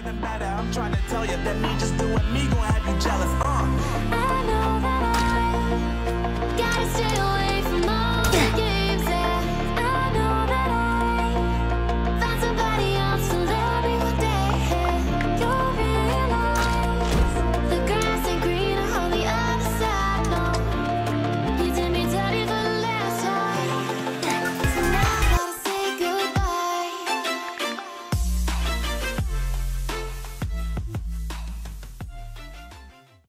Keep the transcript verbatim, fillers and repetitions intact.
better than better. I'm trying to tell you that me just doing me gonna have you jealous. Uh. I know that I gotta stay away.